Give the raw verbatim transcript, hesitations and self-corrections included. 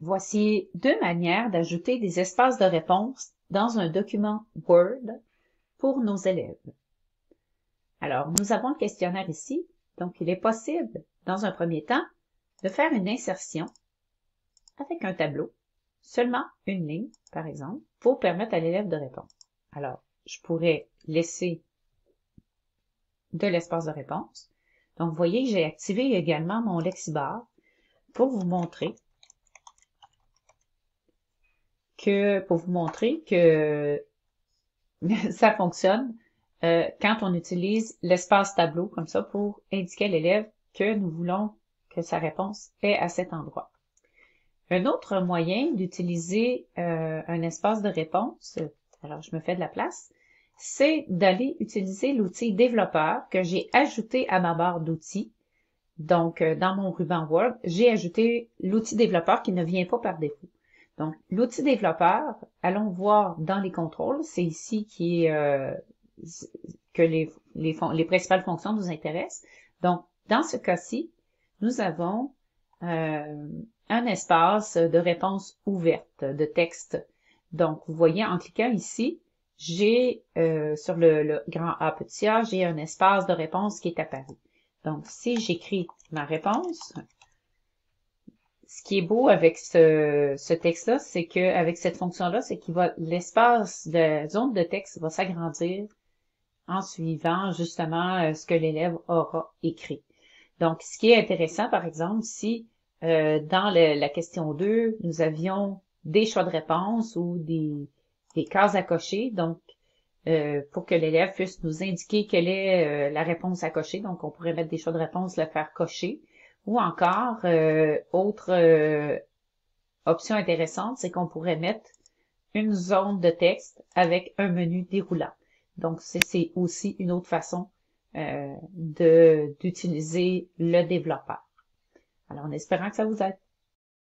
Voici deux manières d'ajouter des espaces de réponse dans un document Word pour nos élèves. Alors, nous avons le questionnaire ici, donc il est possible, dans un premier temps, de faire une insertion avec un tableau, seulement une ligne, par exemple, pour permettre à l'élève de répondre. Alors, je pourrais laisser de l'espace de réponse. Donc, vous voyez que j'ai activé également mon lexibar pour vous montrer que, pour vous montrer que ça fonctionne euh, quand on utilise l'espace tableau comme ça pour indiquer à l'élève que nous voulons que sa réponse est à cet endroit. Un autre moyen d'utiliser euh, un espace de réponse, alors je me fais de la place, c'est d'aller utiliser l'outil développeur que j'ai ajouté à ma barre d'outils. Donc, euh, dans mon ruban Word, j'ai ajouté l'outil développeur qui ne vient pas par défaut. Donc, l'outil développeur, allons voir dans les contrôles, c'est ici qui est, euh, que les, les, les principales fonctions nous intéressent. Donc, dans ce cas-ci, nous avons euh, un espace de réponse ouverte, de texte. Donc, vous voyez, en cliquant ici, j'ai euh, sur le, le grand A petit a, j'ai un espace de réponse qui est apparu. Donc, si j'écris ma réponse, ce qui est beau avec ce, ce texte-là, c'est qu'avec cette fonction-là, c'est qu'il va l'espace de zone de texte va s'agrandir en suivant justement ce que l'élève aura écrit. Donc, ce qui est intéressant, par exemple, si euh, dans le, la question deux, nous avions des choix de réponse ou des, des cases à cocher, donc euh, pour que l'élève puisse nous indiquer quelle est euh, la réponse à cocher, donc on pourrait mettre des choix de réponse, le faire cocher, ou encore, euh, autre euh, option intéressante, c'est qu'on pourrait mettre une zone de texte avec un menu déroulant. Donc, c'est aussi une autre façon euh, de d'utiliser le développeur. Alors, en espérant que ça vous aide.